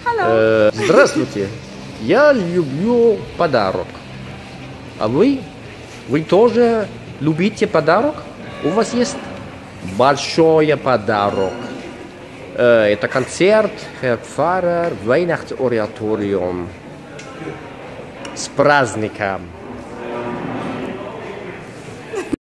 Hallo. Здравствуйте. Я люблю подарок. А вы? Вы тоже любите подарок? У вас есть большой подарок. Это концерт Herr Pfarrer, Weihnachtsoratorium. С праздником!